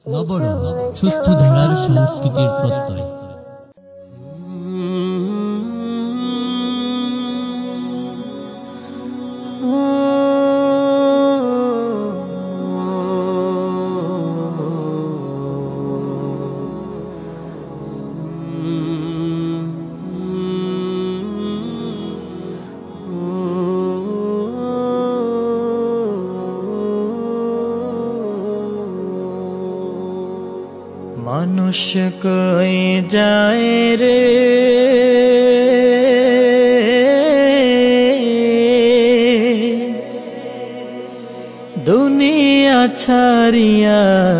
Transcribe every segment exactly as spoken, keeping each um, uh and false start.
নবরণ সুস্থ ধারার সংস্কৃতির প্রত্যয়। মানুষ কই যায় রে দুনিয়া ছাড়িয়া,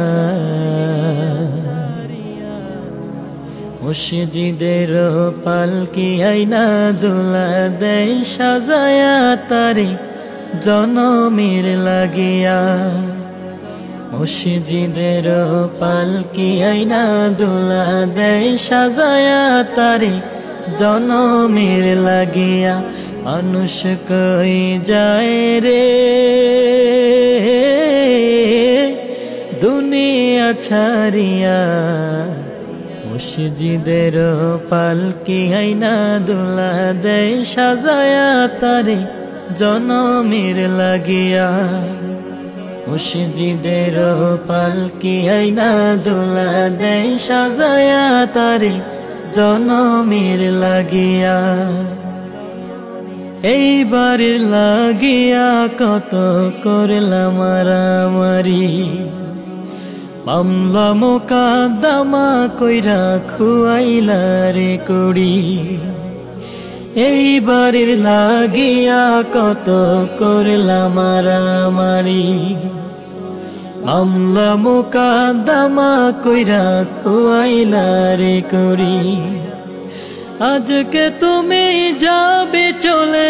মুর্শিদের পালকি আইনা দুলা দেয় সাজায়া তারে জনমের লাগিয়া। মুর্শিদের পালকি আইনা দুলা দেয় সাজায়া তারে জনমের লাগিয়া। মানুষ কই যায় রে দুনিয়া ছাড়িয়া, মুর্শিদের পালকি আইনা দুলা দেয় সাজায়া তারে জনমের লাগিয়া। মুর্শিদের পালকি আইনা দুলা দেয় সাজায়া তারে জনমের লাগিয়া। এইবার লাগিয়া কত করলাম মারামারি, মামলা মোকদ্দমা কইরা খুয়াইলা রে কুড়ি। এইবারের লাগিয়া কত করলাম মারামারি, মামলা মোকদ্দমা কইরা খুয়াইলা রে কুড়ি। আজকে তুমি যাবে চলে,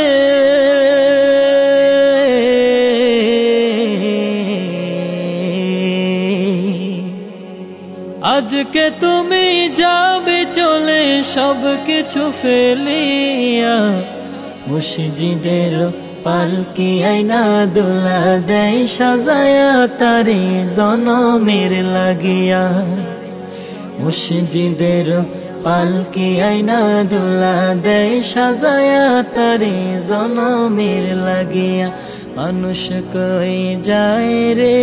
আজকে তুমি যাবে চলে সব কিছু ফেলিয়া। মুর্শিদের পালকি আইনা দুলা দেয় সাজায়া তারে জনমের লাগিয়া। মুর্শিদের পালকি আইনা দুলা দেয় সাজায়া তারে জনমের লাগিয়া। মানুষ কই যায় রে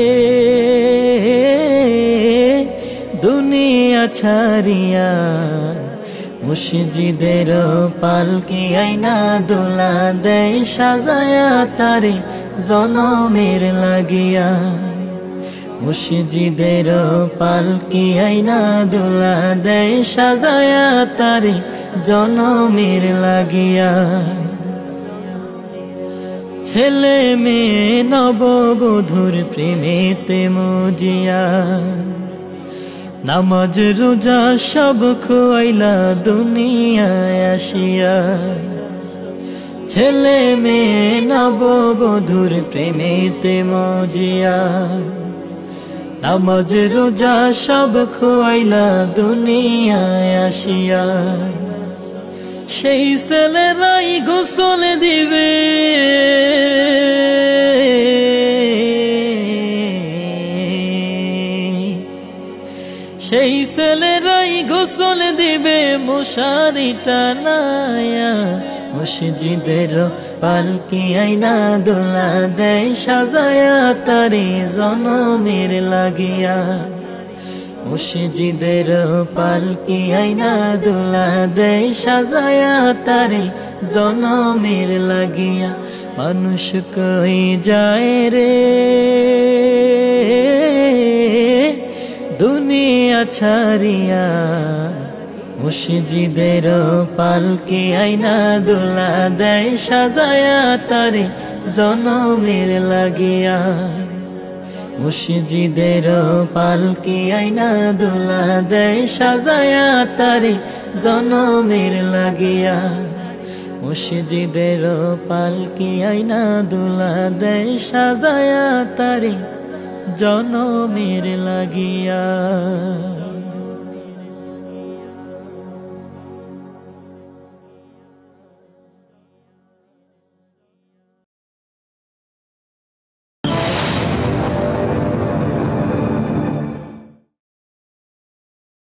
দুনিয়া ছাড়িয়া, মুর্শিদের পালকি আইনা দুলা দেয় সাজায়া তারে জনমের লাগিয়া। মুর্শিদের পালকি আইনা দুলা দেয় সাজায়া তারে জনমের লাগিয়া। ছেলে মেয়ে নববধূর প্রেমেতে মজিয়া, নামাজ রোজা সব খোয়াইলা দুনিয়ায় আসিয়া। ছেলে মেয়ে নববধূর প্রেমেতে মজিয়া, নামাজ রোজা সব খোয়াইলা দুনিয়ায় আসিয়া। সেই ছেলেরাই গোসল দিবে, সেই ছেলেরাই গোসল দিবে মশারি টানায়া। মুর্শিদের পালকি আইনা দুলা দেয় সাজায়া তারে জনমের লাগিয়া। মুর্শিদের পালকি আইনা দুলা দেয় সাজায়া তারে জনমের লাগিয়া। মানুষ কই যায় রে দুনিয়া ছাড়িয়া, মুর্শিদের পালকি আইনা দুলা দেয় সাজায়া তারে জনমের লাগিয়া। মুর্শিদের পালকি আইনা দুলা দেয় সাজায়া তারে জনমের লাগিয়া। মুর্শিদের পালকি আইনা দুলা দেয় সাজায়া তারে জনমের লাগিয়া।